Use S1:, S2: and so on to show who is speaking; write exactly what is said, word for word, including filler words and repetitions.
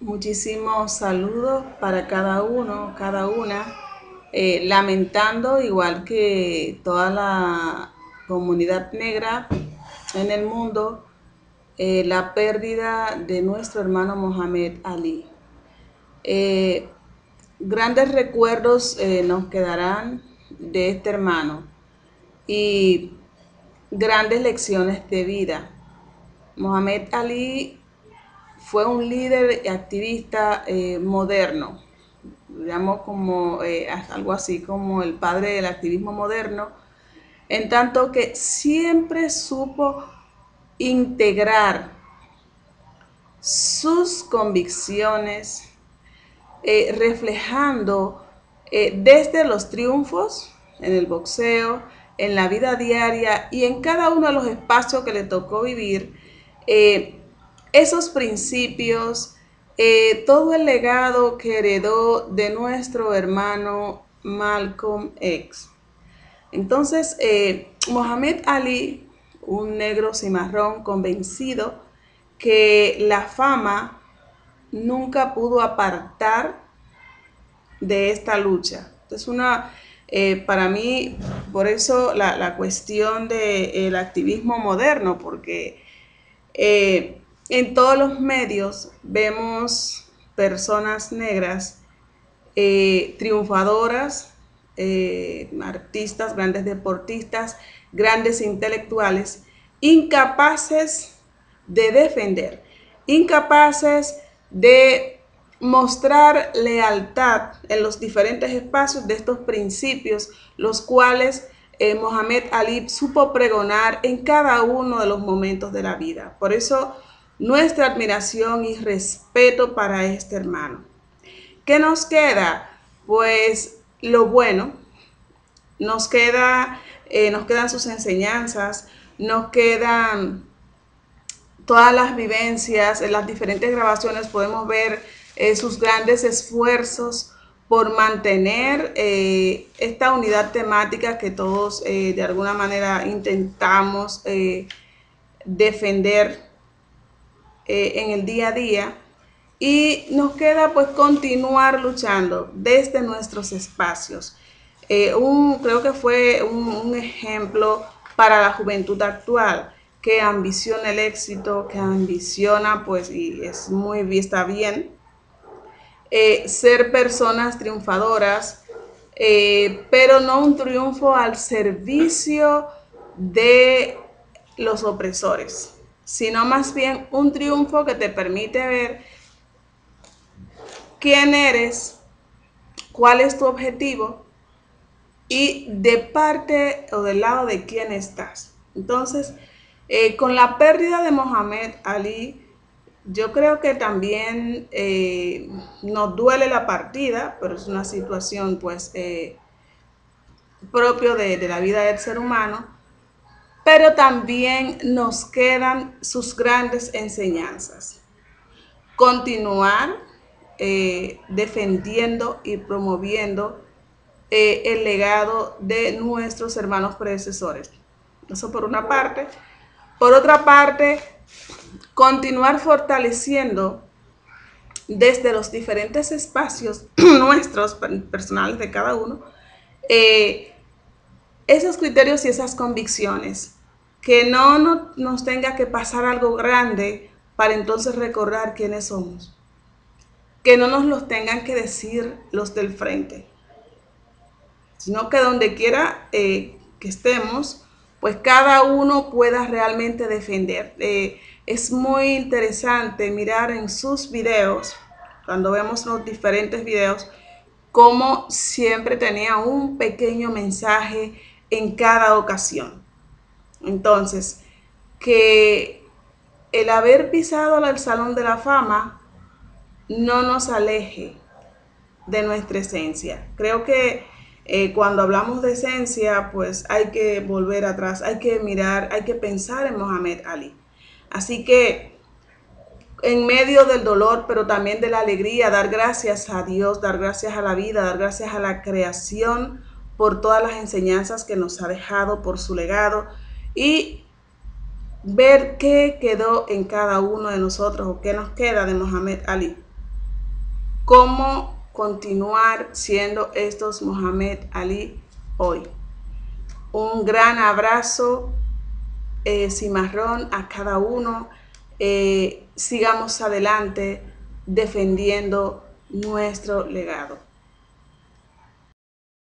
S1: Muchísimos saludos para cada uno, cada una, eh, lamentando igual que toda la comunidad negra en el mundo eh, la pérdida de nuestro hermano Mohamed Ali. Eh, Grandes recuerdos eh, nos quedarán de este hermano y grandes lecciones de vida. Mohamed Ali fue un líder y activista eh, moderno, llamo como eh, algo así como el padre del activismo moderno, en tanto que siempre supo integrar sus convicciones, eh, reflejando eh, desde los triunfos en el boxeo, en la vida diaria y en cada uno de los espacios que le tocó vivir, eh, esos principios, eh, todo el legado que heredó de nuestro hermano Malcolm X. Entonces, eh, Mohamed Ali, un negro cimarrón convencido que la fama nunca pudo apartar de esta lucha. Entonces, una, eh, para mí, por eso la, la cuestión del activismo moderno, porque eh, en todos los medios vemos personas negras eh, triunfadoras, eh, artistas, grandes deportistas, grandes intelectuales, incapaces de defender, incapaces de mostrar lealtad en los diferentes espacios de estos principios, los cuales eh, Mohamed Ali supo pregonar en cada uno de los momentos de la vida. Por eso, nuestra admiración y respeto para este hermano. ¿Qué nos queda? Pues lo bueno, nos queda, eh, nos quedan sus enseñanzas, nos quedan todas las vivencias, en las diferentes grabaciones podemos ver eh, sus grandes esfuerzos por mantener eh, esta unidad temática que todos eh, de alguna manera intentamos eh, defender eh, en el día a día. Y nos queda pues continuar luchando desde nuestros espacios. Eh, un, creo que fue un, un ejemplo para la juventud actual que ambiciona el éxito, que ambiciona pues y es muy vista bien, eh, ser personas triunfadoras, eh, pero no un triunfo al servicio de los opresores, sino más bien un triunfo que te permite ver quién eres, cuál es tu objetivo y de parte o del lado de quién estás. Entonces, eh, con la pérdida de Mohamed Ali, yo creo que también eh, nos duele la partida, pero es una situación pues eh, propio de, de la vida del ser humano, pero también nos quedan sus grandes enseñanzas. Continuar eh, defendiendo y promoviendo eh, el legado de nuestros hermanos predecesores. Eso por una parte. Por otra parte, continuar fortaleciendo desde los diferentes espacios nuestros, personales de cada uno, eh, esos criterios y esas convicciones. Que no, no nos tenga que pasar algo grande para entonces recordar quiénes somos. Que no nos los tengan que decir los del frente, sino que donde quiera eh, que estemos, pues cada uno pueda realmente defender. Eh, es muy interesante mirar en sus videos, cuando vemos los diferentes videos, cómo siempre tenía un pequeño mensaje en cada ocasión. Entonces, que el haber pisado el Salón de la Fama no nos aleje de nuestra esencia. Creo que eh, cuando hablamos de esencia, pues hay que volver atrás, hay que mirar, hay que pensar en Mohamed Ali. Así que en medio del dolor, pero también de la alegría, dar gracias a Dios, dar gracias a la vida, dar gracias a la creación por todas las enseñanzas que nos ha dejado, por su legado y ver qué quedó en cada uno de nosotros o qué nos queda de Mohamed Ali. cómo continuar siendo estos Muhammad Ali hoy. Un gran abrazo eh, cimarrón a cada uno. Eh, sigamos adelante defendiendo nuestro legado.